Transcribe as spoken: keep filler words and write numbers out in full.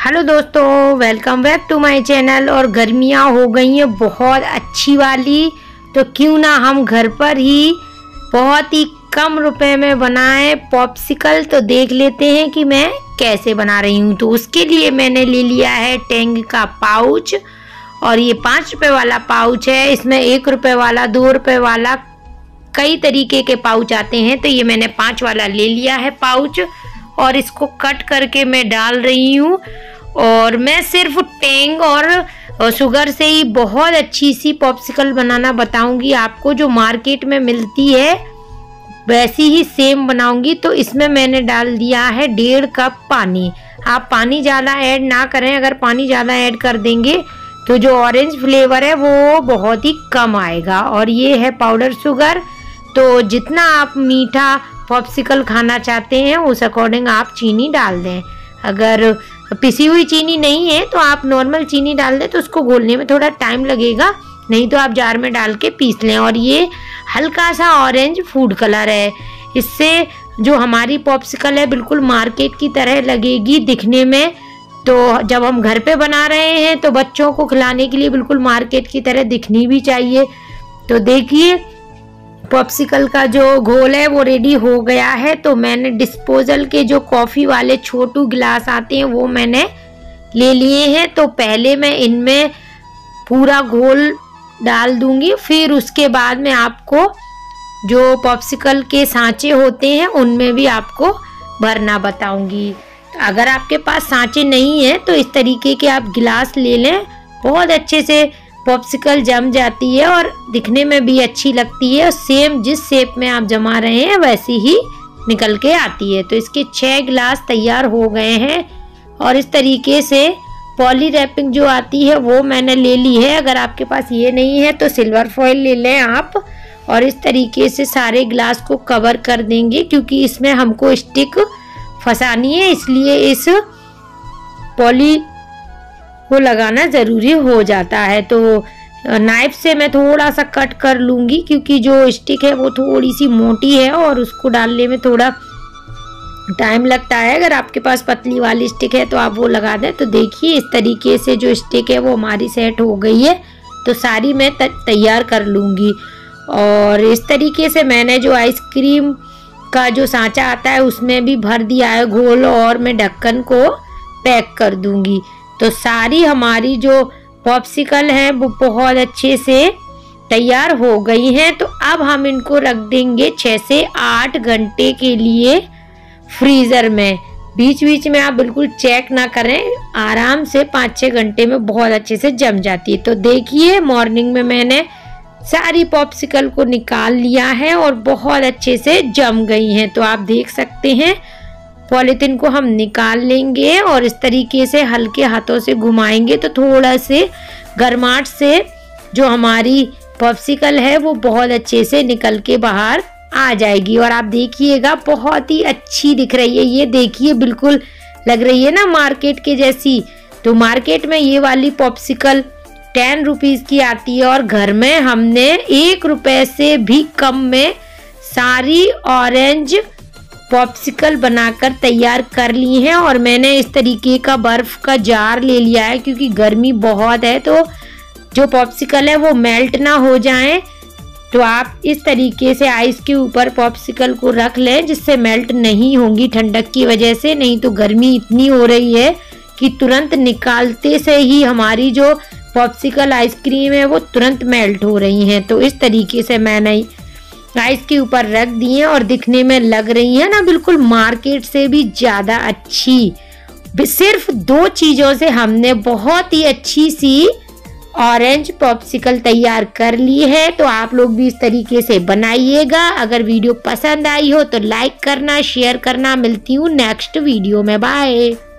Hello दोस्तों, welcome back to my channel. और गर्मियाँ हो गई हैं बहुत अच्छी वाली, तो क्यों ना हम घर पर ही बहुत ही कम रुपए में बनाएं पॉप्सिकल। तो देख लेते हैं कि मैं कैसे बना रही हूँ। तो उसके लिए मैंने ले लिया है टैंग का पाउच, और ये पाँच रुपए वाला पाउच है। इसमें एक रुपए वाला, दो रुपए वाला, कई तरीके के पाउच आते हैं। तो ये मैंने पाँच वाला ले लिया है पाउच, और इसको कट करके मैं डाल रही हूँ। और मैं सिर्फ टैंग और शुगर से ही बहुत अच्छी सी पॉप्सिकल बनाना बताऊंगी आपको। जो मार्केट में मिलती है वैसी ही सेम बनाऊंगी। तो इसमें मैंने डाल दिया है डेढ़ कप पानी। आप पानी ज़्यादा ऐड ना करें, अगर पानी ज़्यादा ऐड कर देंगे तो जो ऑरेंज फ्लेवर है वो बहुत ही कम आएगा। और ये है पाउडर शुगर। तो जितना आप मीठा पॉप्सिकल खाना चाहते हैं उस अकॉर्डिंग आप चीनी डाल दें। अगर पिसी हुई चीनी नहीं है तो आप नॉर्मल चीनी डाल दें, तो उसको घोलने में थोड़ा टाइम लगेगा, नहीं तो आप जार में डाल के पीस लें। और ये हल्का सा ऑरेंज फूड कलर है। इससे जो हमारी पॉप्सिकल है बिल्कुल मार्केट की तरह लगेगी दिखने में। तो जब हम घर पे बना रहे हैं तो बच्चों को खिलाने के लिए बिल्कुल मार्केट की तरह दिखनी भी चाहिए। तो देखिए पॉप्सिकल का जो घोल है वो रेडी हो गया है। तो मैंने डिस्पोजल के जो कॉफ़ी वाले छोटू गिलास आते हैं वो मैंने ले लिए हैं। तो पहले मैं इनमें पूरा घोल डाल दूंगी, फिर उसके बाद में आपको जो पॉप्सिकल के सांचे होते हैं उनमें भी आपको भरना बताऊंगी। अगर आपके पास सांचे नहीं है तो इस तरीके के आप गिलास ले लें, बहुत अच्छे से पॉप्सिकल जम जाती है और दिखने में भी अच्छी लगती है। सेम जिस शेप में आप जमा रहे हैं वैसी ही निकल के आती है। तो इसके छह गिलास तैयार हो गए हैं। और इस तरीके से पॉली रैपिंग जो आती है वो मैंने ले ली है। अगर आपके पास ये नहीं है तो सिल्वर फॉइल ले लें आप। और इस तरीके से सारे गिलास को कवर कर देंगे, क्योंकि इसमें हमको स्टिक फंसानी है, इसलिए इस पॉली को लगाना ज़रूरी हो जाता है। तो नाइफ से मैं थोड़ा सा कट कर लूँगी, क्योंकि जो स्टिक है वो थोड़ी सी मोटी है और उसको डालने में थोड़ा टाइम लगता है। अगर आपके पास पतली वाली स्टिक है तो आप वो लगा दें। तो देखिए इस तरीके से जो स्टिक है वो हमारी सेट हो गई है। तो सारी मैं तैयार कर लूँगी। और इस तरीके से मैंने जो आइसक्रीम का जो सांचा आता है उसमें भी भर दिया है घोल, और मैं ढक्कन को पैक कर दूँगी। तो सारी हमारी जो पॉप्सिकल है वो बहुत अच्छे से तैयार हो गई हैं। तो अब हम इनको रख देंगे छः से आठ घंटे के लिए फ्रीज़र में। बीच बीच में आप बिल्कुल चेक ना करें, आराम से पाँच छः घंटे में बहुत अच्छे से जम जाती है। तो देखिए मॉर्निंग में मैंने सारी पॉप्सिकल को निकाल लिया है और बहुत अच्छे से जम गई हैं। तो आप देख सकते हैं पॉलीथिन को हम निकाल लेंगे और इस तरीके से हल्के हाथों से घुमाएंगे तो थोड़ा से गर्माहट से जो हमारी पॉप्सिकल है वो बहुत अच्छे से निकल के बाहर आ जाएगी। और आप देखिएगा बहुत ही अच्छी दिख रही है। ये देखिए बिल्कुल लग रही है ना मार्केट के जैसी। तो मार्केट में ये वाली पॉप्सिकल टेन रुपीज़ की आती है, और घर में हमने एक रुपए से भी कम में सारी ऑरेंज पॉप्सिकल बनाकर तैयार कर ली हैं। और मैंने इस तरीके का बर्फ़ का जार ले लिया है, क्योंकि गर्मी बहुत है तो जो पॉप्सिकल है वो मेल्ट ना हो जाए। तो आप इस तरीके से आइस के ऊपर पॉप्सिकल को रख लें, जिससे मेल्ट नहीं होंगी ठंडक की वजह से। नहीं तो गर्मी इतनी हो रही है कि तुरंत निकालते से ही हमारी जो पॉप्सिकल आइसक्रीम है वो तुरंत मेल्ट हो रही हैं। तो इस तरीके से मैंने आइस के ऊपर रख दी है और दिखने में लग रही है ना बिल्कुल मार्केट से भी ज़्यादा अच्छी। सिर्फ दो चीज़ों से हमने बहुत ही अच्छी सी ऑरेंज पॉप्सिकल तैयार कर ली है। तो आप लोग भी इस तरीके से बनाइएगा। अगर वीडियो पसंद आई हो तो लाइक करना, शेयर करना। मिलती हूँ नेक्स्ट वीडियो में, बाय।